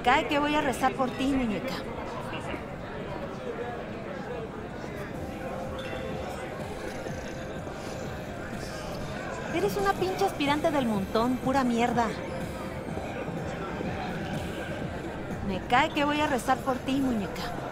cae que voy a rezar por ti, muñeca. Eres una pinche aspirante del montón, pura mierda. Me cae que voy a rezar por ti, muñeca.